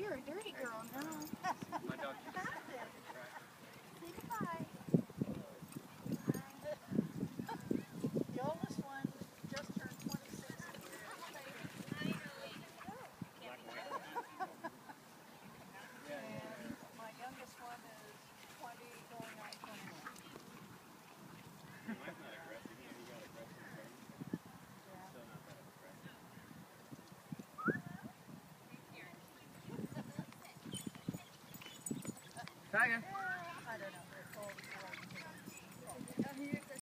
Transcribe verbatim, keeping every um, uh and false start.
you're a dirty girl now. My dog. Say goodbye. The oldest one just turned twenty-six. And my youngest one is twenty, going on twenty-one. Tiger.